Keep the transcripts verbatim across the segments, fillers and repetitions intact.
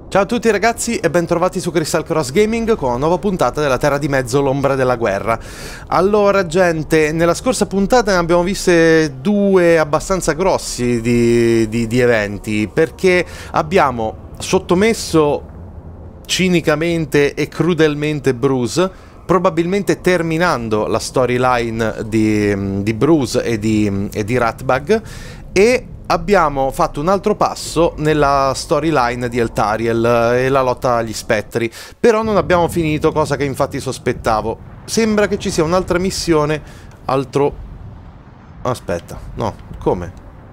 Ciao a tutti ragazzi e bentrovati su Crystal Cross Gaming con una nuova puntata della Terra di Mezzo, l'ombra della guerra. Allora gente, nella scorsa puntata ne abbiamo viste due abbastanza grossi di, di, di eventi, perché abbiamo sottomesso cinicamente e crudelmente Bruce, probabilmente terminando la storyline di, di Bruce e di, e di Ratbag, e abbiamo fatto un altro passo nella storyline di Eltariel e la lotta agli spettri, però non abbiamo finito, cosa che infatti sospettavo. Sembra che ci sia un'altra missione, altro... Aspetta, no, come?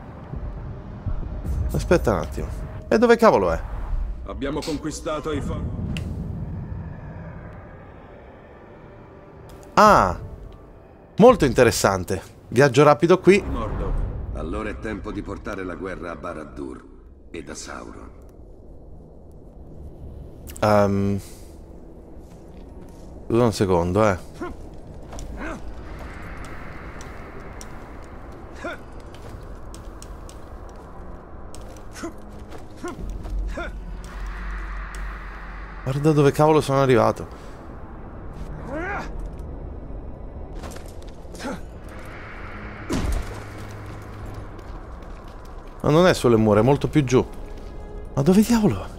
Aspetta un attimo. E dove cavolo è? Abbiamo conquistato i fo... Ah! Molto interessante. Viaggio rapido qui. Mordor. Allora è tempo di portare la guerra a Barad-dûr e da Sauron. Um, scusa un secondo, eh. Guarda dove cavolo sono arrivato. Ma non è sulle mura, è molto più giù. Ma dove diavolo? A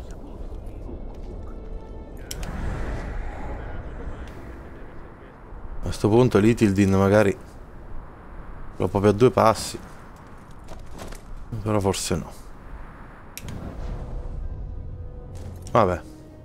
questo punto l'Itildin magari lo proprio a due passi. Però forse no. Vabbè.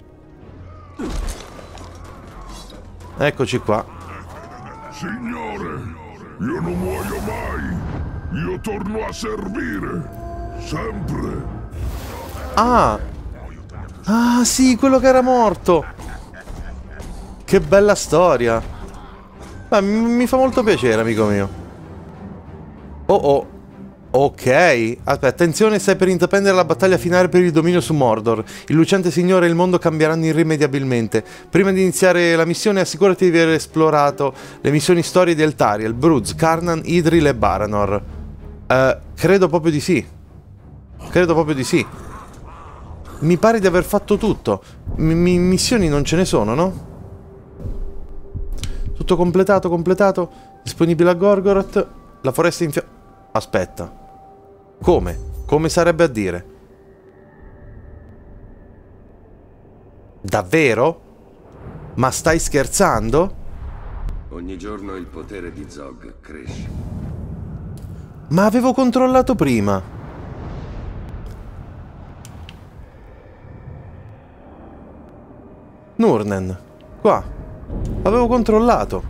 Eccoci qua. Signore, io non muoio mai. Io torno a servire. Sempre. Ah! Ah, sì, quello che era morto! Che bella storia! Ma mi, mi fa molto piacere, amico mio. Oh oh. Ok. Aspetta, attenzione, stai per intraprendere la battaglia finale per il dominio su Mordor. Il lucente signore e il mondo cambieranno irrimediabilmente. Prima di iniziare la missione assicurati di aver esplorato le missioni storie di Eltariel, Bruz, Carnan, Idril e Baranor. Uh, credo proprio di sì. Credo proprio di sì. Mi pare di aver fatto tutto. M missioni non ce ne sono, no? Tutto completato, completato. Disponibile a Gorgoroth. La foresta in fiamme. Aspetta. Come? Come sarebbe a dire? Davvero? Ma stai scherzando? Ogni giorno il potere di Zog cresce. Ma avevo controllato prima. Nurnen, qua. Avevo controllato.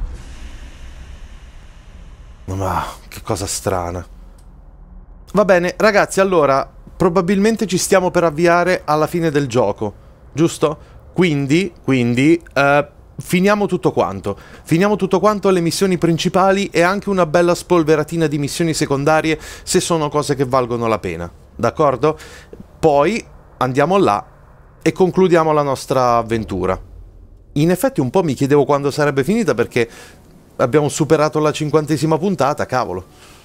Ma che cosa strana. Va bene, ragazzi, allora probabilmente ci stiamo per avviare alla fine del gioco, giusto? Quindi, quindi, eh, finiamo tutto quanto. Finiamo tutto quanto le missioni principali e anche una bella spolveratina di missioni secondarie se sono cose che valgono la pena, d'accordo? Poi andiamo là e concludiamo la nostra avventura. In effetti un po' mi chiedevo quando sarebbe finita, perché abbiamo superato la cinquantesima puntata, cavolo.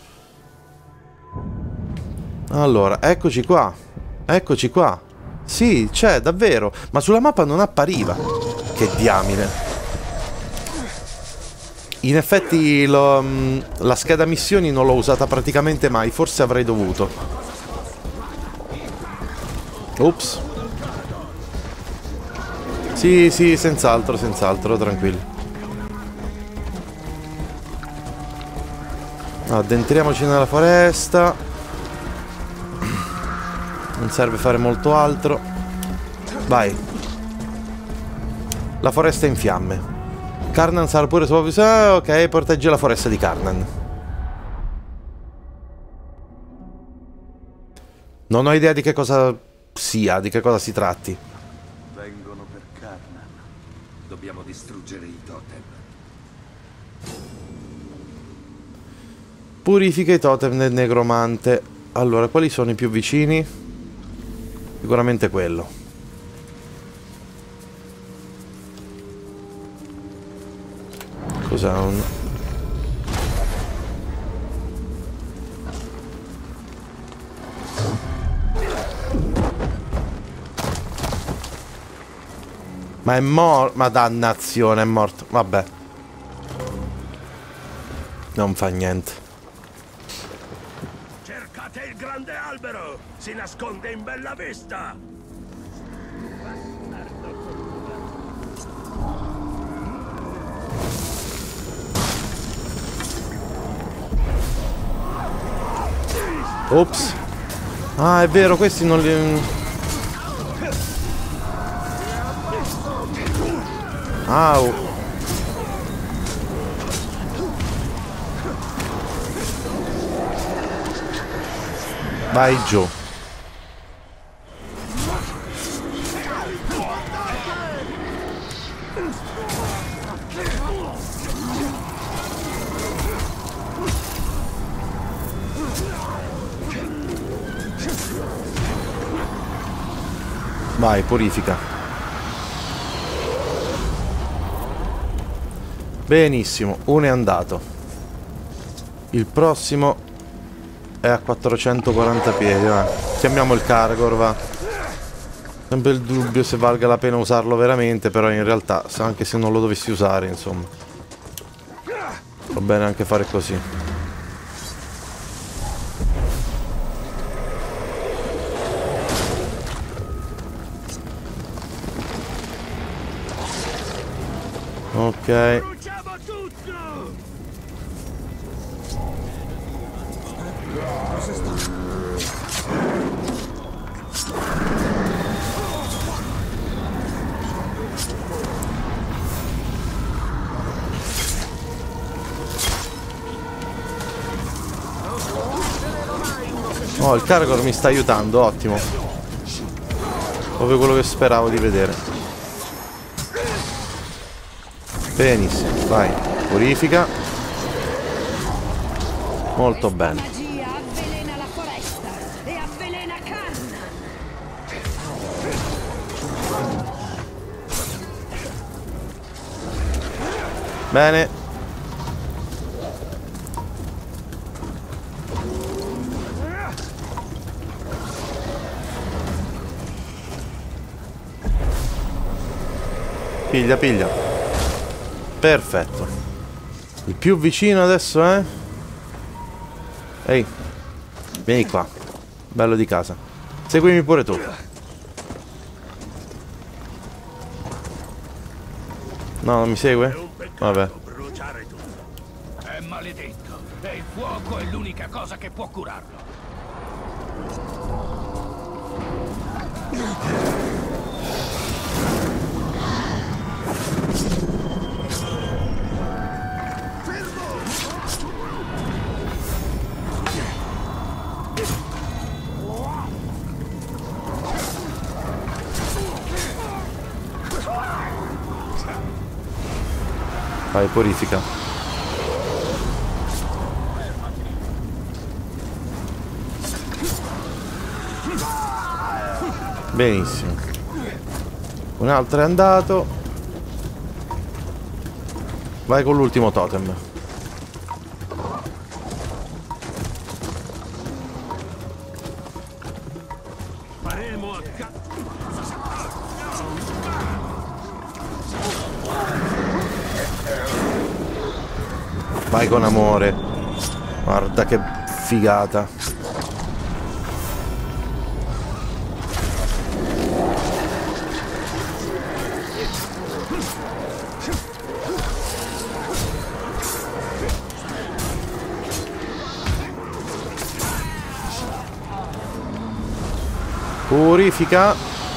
Allora, eccoci qua. Eccoci qua. Sì, c'è, davvero. Ma sulla mappa non appariva. Che diamine. In effetti lo, la scheda missioni non l'ho usata praticamente mai. Forse avrei dovuto. Ops. Sì, sì, senz'altro, senz'altro, tranquilli. Addentriamoci nella foresta. Non serve fare molto altro. Vai. La foresta è in fiamme. Carnan sarà pure sopra... Ah, ok, protegge la foresta di Carnan. Non ho idea di che cosa sia, di che cosa si tratti. Vengono per Carnan. Dobbiamo distruggere i totem. Purifica i totem del negromante. Allora, quali sono i più vicini? Sicuramente quello. Cos'è un... Ma è morto. Ma dannazione, è morto. Vabbè. Non fa niente. Cercate il grande albero! Si nasconde in bella vista! Ops. Ah, è vero, questi non li... Au. Vai giù. Vai, purifica. Benissimo, uno è andato. Il prossimo è a quattrocentoquaranta piedi. Va. Chiamiamo il Caragor, va. Sempre il dubbio se valga la pena usarlo veramente, però in realtà, anche se non lo dovessi usare, insomma, va bene anche fare così. Ok. Oh, il Caragor mi sta aiutando, ottimo. Proprio quello che speravo di vedere. Benissimo, vai, purifica. Molto bene. Magia avvelena la foresta e avvelena Karna. Bene. Piglia, piglia. Perfetto. Il più vicino adesso è... Ehi, vieni qua. Bello di casa. Seguimi pure tu. No, non mi segue? Vabbè. È maledetto. E il fuoco è l'unica cosa che può curarlo. Vai, purifica. Benissimo. Un altro è andato. Vai con l'ultimo totem. Faremo a ca... Vai con amore. Guarda che figata. Purifica.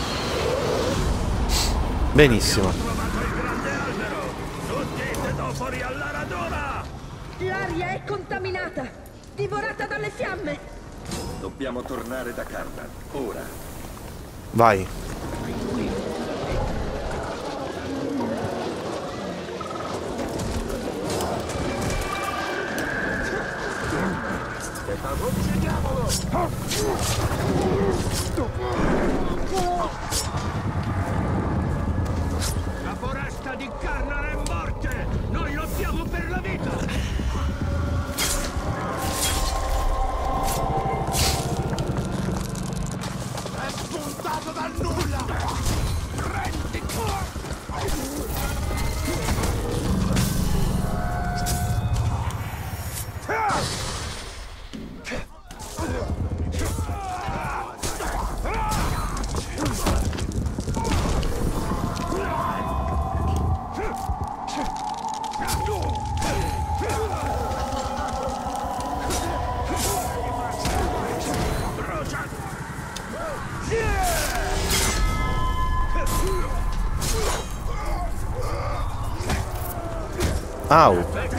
Benissimo. L'aria è contaminata, divorata dalle fiamme. Dobbiamo tornare da Karna, ora. Vai. La foresta di Karna è morte! Noi lottiamo per la vita! È spuntato dal nulla! Prendi! Au.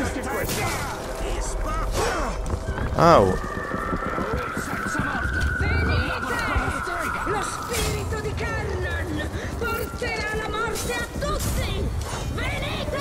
Au. Lo spirito di Karnan porterà la morte a tutti! Venite!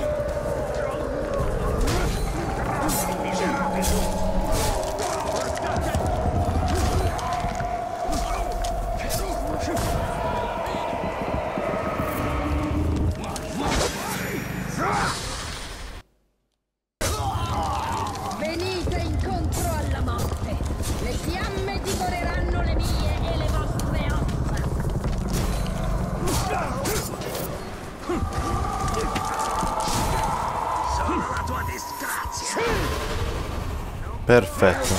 Venite incontro alla morte! Le fiamme divoreranno le mie e le vostre ossa! Sono la tua disgrazia! Perfetto.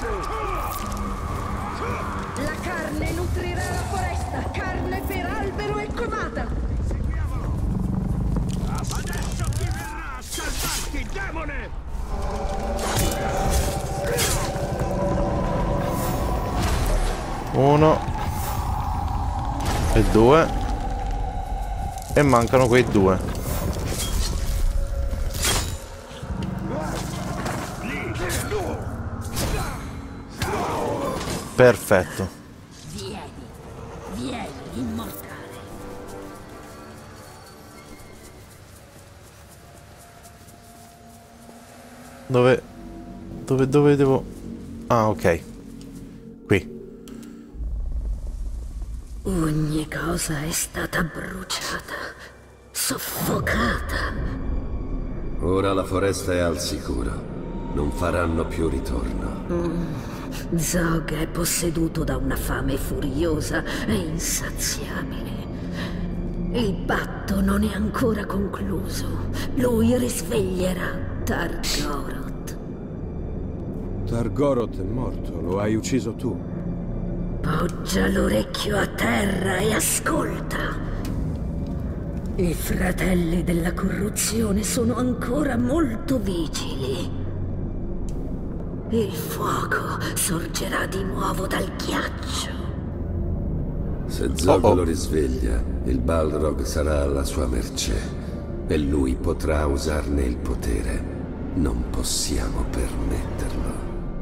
La carne nutrirà la foresta! Carne per albero e covata! Adesso chi verrà a salvarti, demone? Uno. E due. E mancano quei due. Perfetto. Vieni, vieni, immortale! Dove... Dove, dove devo... Ah, ok. Qui. Ogni cosa è stata bruciata, soffocata. Ora la foresta è al sicuro. Non faranno più ritorno. Mm. Zog è posseduto da una fame furiosa e insaziabile. Il patto non è ancora concluso. Lui risveglierà Targoroth. Targoroth è morto, lo hai ucciso tu. Poggia l'orecchio a terra e ascolta. I fratelli della corruzione sono ancora molto vigili. Il fuoco sorgerà di nuovo dal ghiaccio. Se Zog Oh oh. lo risveglia, il Balrog sarà alla sua mercé e lui potrà usarne il potere. Non possiamo permetterlo.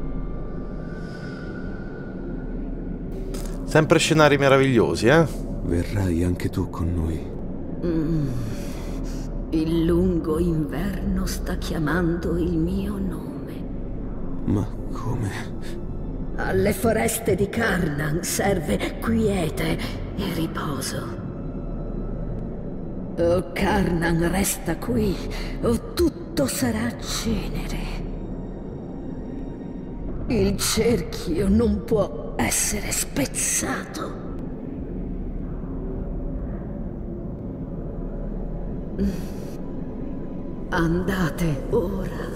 Sempre scenari meravigliosi, eh? Verrai anche tu con noi. Mm. Il lungo inverno sta chiamando il mio nome. Ma come? Alle foreste di Karnan serve quiete e riposo. O Karnan resta qui, o tutto sarà cenere. Il cerchio non può essere spezzato. Andate ora.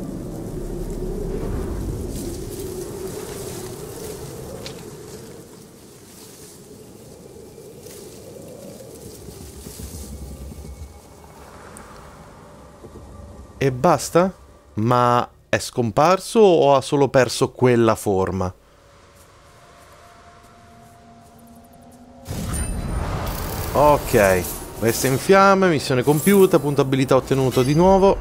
E basta? Ma è scomparso o ha solo perso quella forma? Ok, resta in fiamme, missione compiuta, punto abilità ottenuto di nuovo.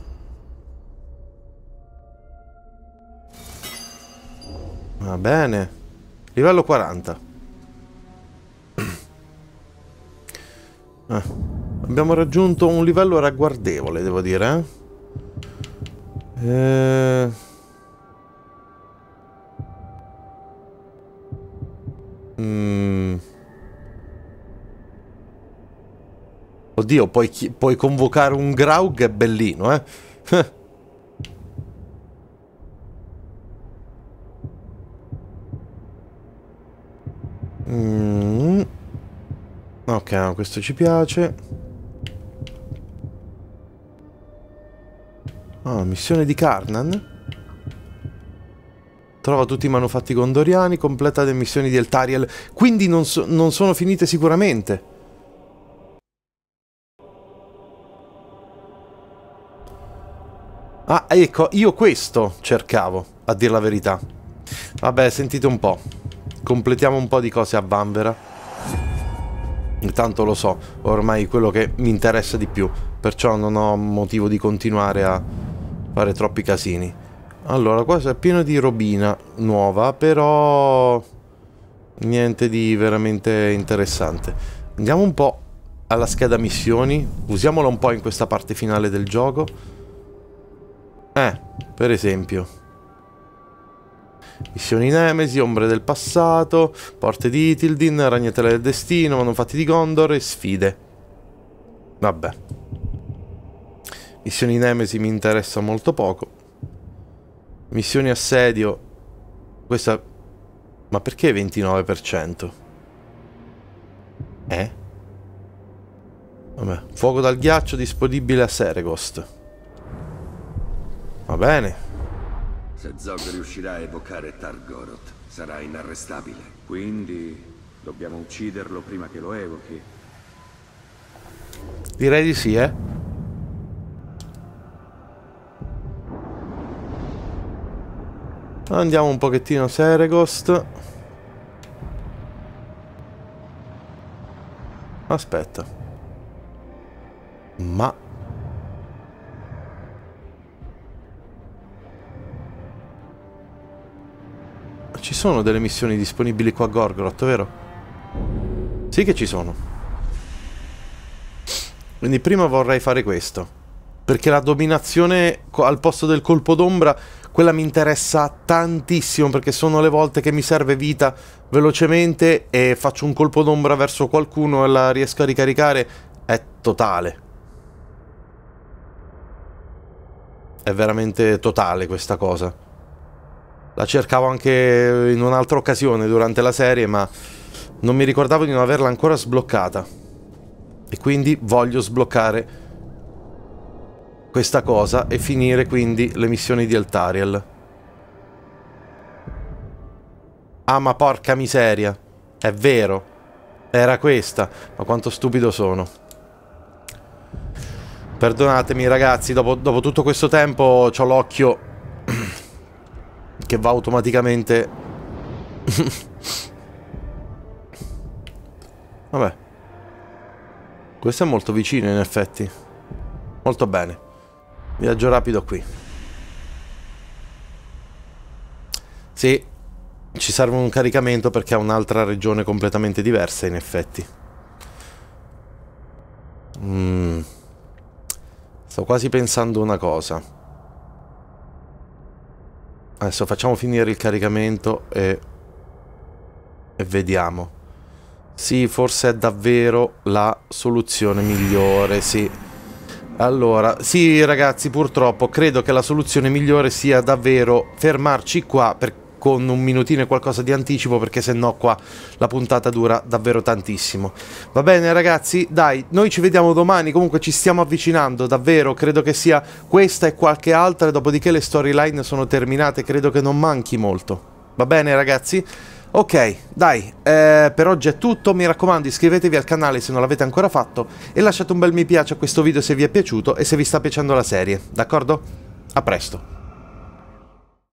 Va bene. Livello quaranta. Ah, abbiamo raggiunto un livello ragguardevole, devo dire, eh? Eh... Mm. Oddio, puoi, puoi convocare un Graug, è bellino, eh? mm. Ok, no, questo ci piace. Ah, missione di Karnan. Trova tutti i manufatti gondoriani, completa le missioni di Eltariel. Quindi non, so, non sono finite sicuramente. Ah, ecco, io questo cercavo, a dir la verità. Vabbè, sentite un po'. Completiamo un po' di cose a Vanvera. Intanto lo so, ormai quello che mi interessa di più, perciò non ho motivo di continuare a fare troppi casini. Allora, qua è pieno di robina nuova, però niente di veramente interessante. Andiamo un po' alla scheda missioni, usiamola un po' in questa parte finale del gioco. Eh, per esempio missioni Nemesi, Ombre del passato, Porte di Ithildin, Ragnatele del destino, Manufatti di Gondor e sfide. Vabbè, missioni Nemesi mi interessa molto poco. Missioni assedio, questa... ma perché ventinove per cento? Eh? Vabbè, fuoco dal ghiaccio disponibile a Seregost. Va bene. Se Zog riuscirà a evocare Targoroth, sarà inarrestabile. Quindi dobbiamo ucciderlo prima che lo evochi. Direi di sì, eh. Andiamo un pochettino a Seregost. Aspetta. Ma... ci sono delle missioni disponibili qua a Gorgoroth, vero? Sì che ci sono. Quindi prima vorrei fare questo, perché la dominazione al posto del colpo d'ombra, quella mi interessa tantissimo, perché sono le volte che mi serve vita velocemente e faccio un colpo d'ombra verso qualcuno e la riesco a ricaricare. È totale. È veramente totale questa cosa. La cercavo anche in un'altra occasione durante la serie, ma non mi ricordavo di non averla ancora sbloccata. E quindi voglio sbloccare questa cosa e finire quindi le missioni di Eltariel. Ah, ma porca miseria. È vero. Era questa. Ma quanto stupido sono. Perdonatemi ragazzi, dopo, dopo tutto questo tempo c'ho l'occhio che va automaticamente. Vabbè, questo è molto vicino in effetti. Molto bene. Viaggio rapido qui. Sì, ci serve un caricamento perché è un'altra regione completamente diversa in effetti. mm. Sto quasi pensando una cosa. Adesso facciamo finire il caricamento e, e vediamo. Sì, forse è davvero la soluzione migliore, sì. Allora, sì ragazzi, purtroppo credo che la soluzione migliore sia davvero fermarci qua per, con un minutino e qualcosa di anticipo, perché sennò qua la puntata dura davvero tantissimo. Va bene ragazzi, dai, noi ci vediamo domani, comunque ci stiamo avvicinando, davvero, credo che sia questa e qualche altra, dopodiché le storyline sono terminate, credo che non manchi molto. Va bene ragazzi? Ok, dai, eh, per oggi è tutto, mi raccomando iscrivetevi al canale se non l'avete ancora fatto e lasciate un bel mi piace a questo video se vi è piaciuto e se vi sta piacendo la serie, d'accordo? A presto!